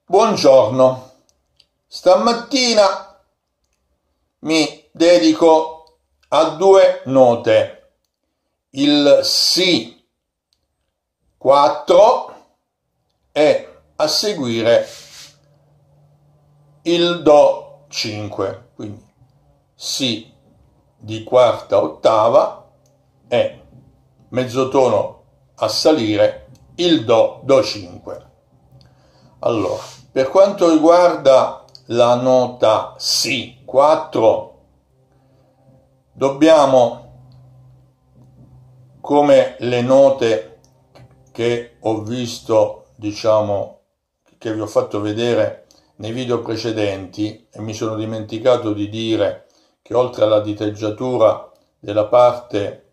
Buongiorno, stamattina mi dedico a due note, il Si 4 e a seguire il Do 5, quindi Si di quarta ottava e mezzotono a salire il Do 5. Allora, per quanto riguarda la nota Si 4, dobbiamo, come le note che ho visto, che vi ho fatto vedere nei video precedenti, e mi sono dimenticato di dire che oltre alla diteggiatura della parte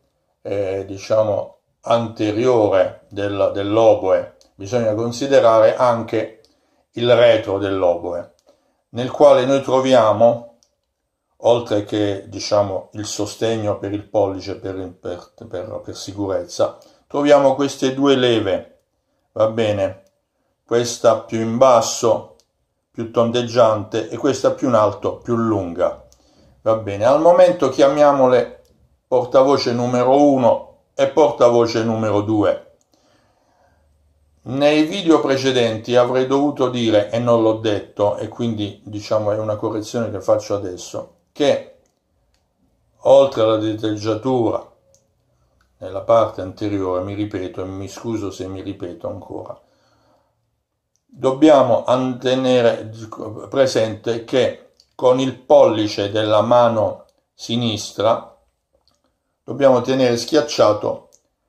anteriore dell'oboe bisogna considerare anche il retro dell'oboe, nel quale noi troviamo, oltre che il sostegno per il pollice per sicurezza, troviamo queste due leve, va bene? Questa più in basso, più tondeggiante, e questa più in alto, più lunga, va bene? Al momento chiamiamole portavoce numero 1 e portavoce numero 2. Nei video precedenti avrei dovuto dire, e non l'ho detto, e quindi è una correzione che faccio adesso, che oltre alla diteggiatura nella parte anteriore, mi ripeto e mi scuso se mi ripeto ancora, dobbiamo tenere presente che con il pollice della mano sinistra dobbiamo tenere schiacciato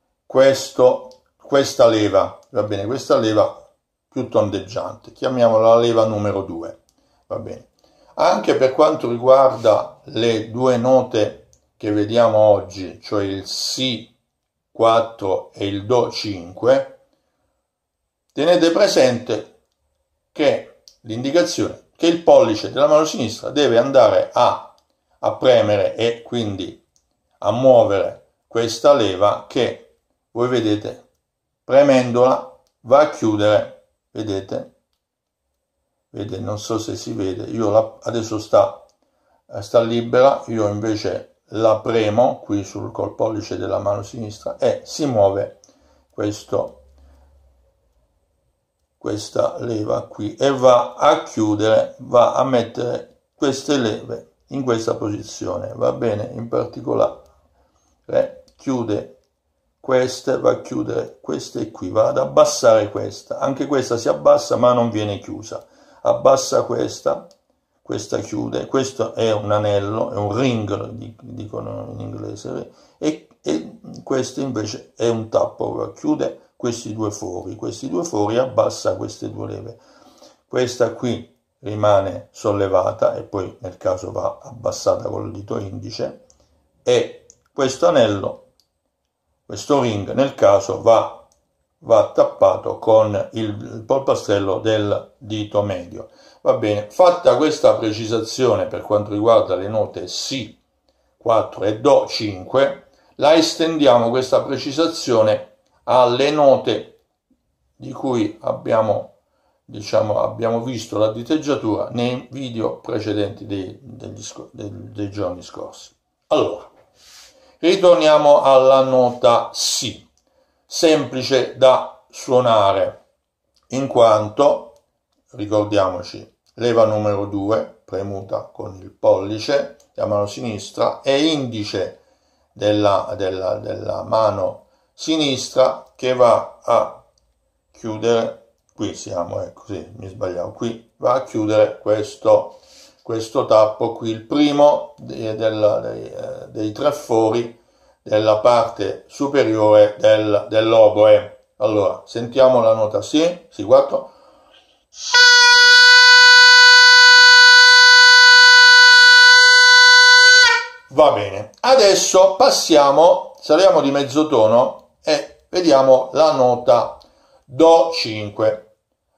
questa leva, va bene, questa leva più tondeggiante, chiamiamola la leva numero 2, va bene. Anche per quanto riguarda le due note che vediamo oggi, cioè il Si 4 e il Do 5, tenete presente che l'indicazione che il pollice della mano sinistra deve andare a premere e quindi a muovere questa leva che voi vedete, premendola va a chiudere, vedete, non so se si vede, adesso sta libera, io invece la premo qui col pollice della mano sinistra e si muove questa leva qui e va a chiudere, va a mettere queste leve in questa posizione, va bene? In particolare chiude queste, va a chiudere queste qui, va ad abbassare questa, anche questa si abbassa ma non viene chiusa, abbassa questa chiude, questo è un anello, è un ring, dicono in inglese, e questo invece è un tappo, chiude questi due fori, abbassa queste due leve, questa qui rimane sollevata e poi nel caso va abbassata col dito indice, e questo anello, questo ring nel caso va tappato con il polpastrello del dito medio. Va bene, fatta questa precisazione per quanto riguarda le note Si 4 e Do 5, la estendiamo questa precisazione alle note di cui abbiamo visto la diteggiatura nei video precedenti dei giorni scorsi. Allora, ritorniamo alla nota Si, semplice da suonare, in quanto, ricordiamoci, leva numero 2, premuta con il pollice della mano sinistra e indice della mano sinistra che va a chiudere, qui siamo, ecco, sì, mi sbagliavo, qui va a chiudere questo tappo qui, il primo dei tre fori della parte superiore dell'oboe. Allora, sentiamo la nota Si 4. Va bene, adesso saliamo di mezzotono e vediamo la nota Do 5.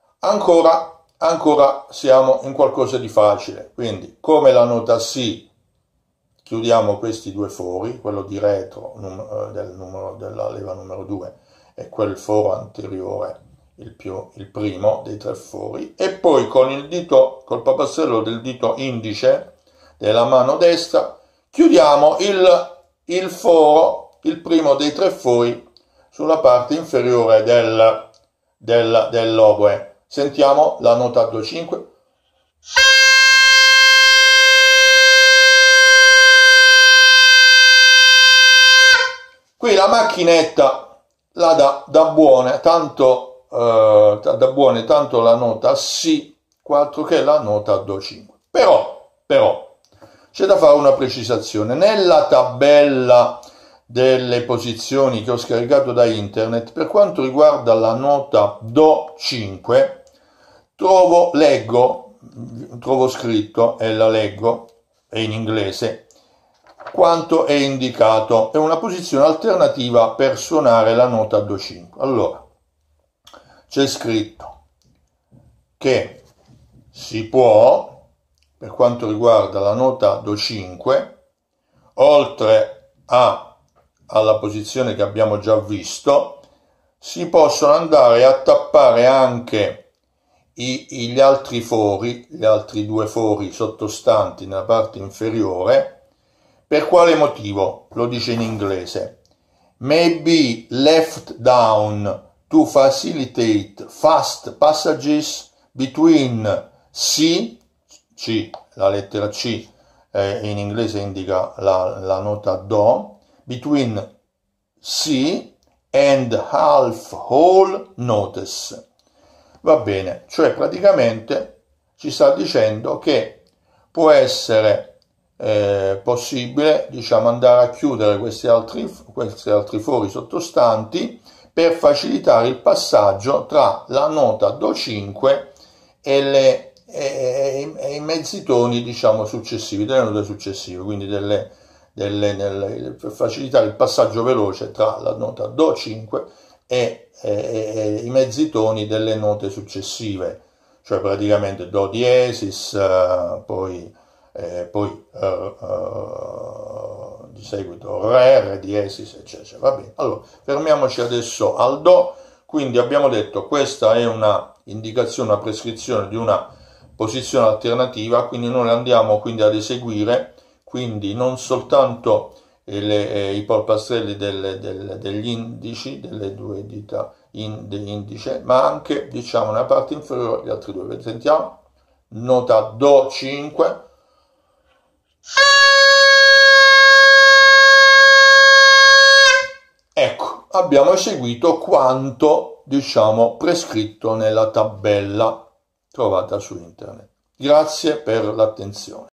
Ancora siamo in qualcosa di facile, quindi come la nota Si chiudiamo questi due fori, quello di retro della leva numero 2 e quel foro anteriore il primo dei tre fori, e poi con il dito, col papastrello del dito indice della mano destra, chiudiamo il foro, il primo dei tre fori, sulla parte inferiore dell'oboe. Sentiamo la nota Do5. Qui la macchinetta la dà buone, tanto la nota Si4 che la nota Do5. Però c'è da fare una precisazione. Nella tabella delle posizioni che ho scaricato da internet, per quanto riguarda la nota Do5, trovo scritto, e la leggo, è in inglese, quanto è indicato. È una posizione alternativa per suonare la nota Do5. Allora, c'è scritto che si può, per quanto riguarda la nota Do5, oltre alla posizione che abbiamo già visto, si possono andare a tappare anche gli altri fori, gli altri due fori sottostanti nella parte inferiore. Per quale motivo? Lo dice in inglese. May be left down to facilitate fast passages between C, la lettera C in inglese indica la nota Do, between C and half whole notes. Va bene, cioè praticamente ci sta dicendo che può essere possibile, diciamo, andare a chiudere questi altri fori sottostanti per facilitare il passaggio tra la nota Do5 e i mezzi toni, diciamo, successivi, delle note successive, quindi per facilitare il passaggio veloce tra la nota Do5 e i mezzi toni delle note successive, cioè praticamente Do diesis, poi di seguito Re diesis, eccetera. Va bene, allora fermiamoci adesso al Do. Quindi abbiamo detto, questa è una indicazione, una prescrizione di una posizione alternativa, quindi noi andiamo quindi ad eseguire, quindi non soltanto i polpastrelli degli indici, delle due dita indice, ma anche, diciamo, nella parte inferiore gli altri due. Sentiamo, nota Do5, ecco, abbiamo eseguito quanto, diciamo, prescritto nella tabella trovata su internet. Grazie per l'attenzione.